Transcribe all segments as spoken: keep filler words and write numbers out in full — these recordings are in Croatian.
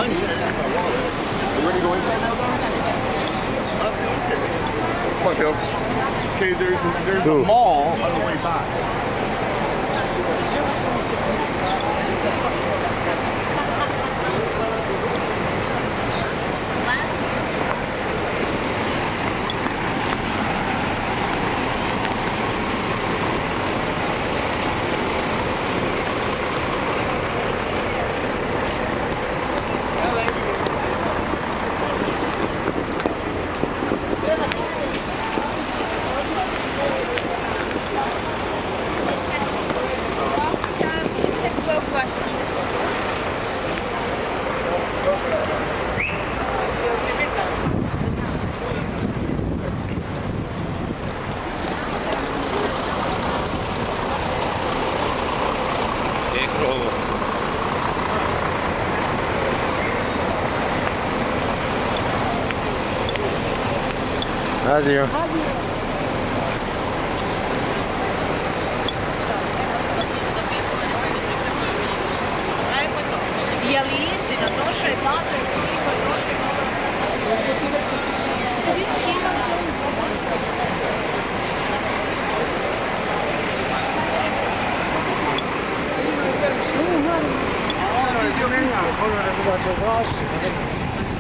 Mine's in my wallet. Are you ready to go inside now, Don? Okay. Come on, Caleb. Okay, there's a, there's a mall on the way back. Addio. Je li istina, došao je tata i koliko je došao?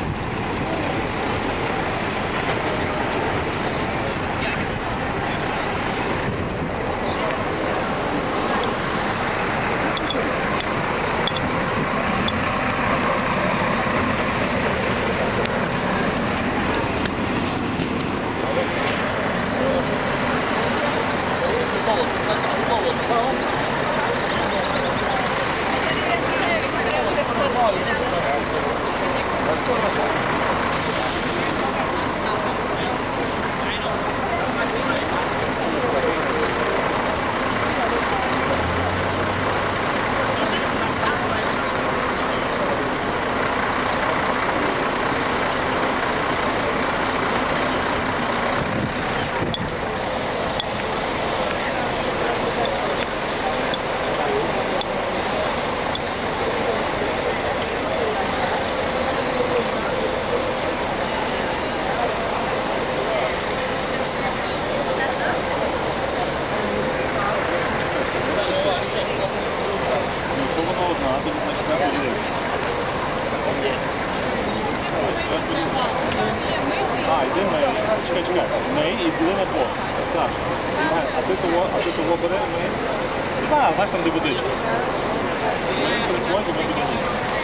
А, йди мей. Чекай, чекай. Мей і були на двох. Саша. А ти того, а ти того бере, мей. Так, знаєш, там де водичка. Прикольно, ми будемо.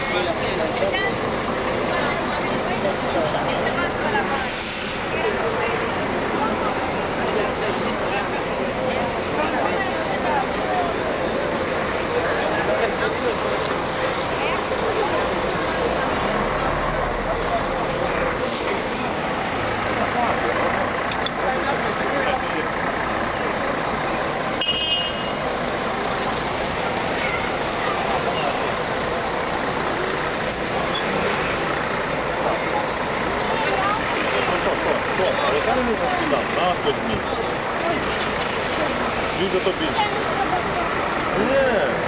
На подні. Дві за тобі. Ні.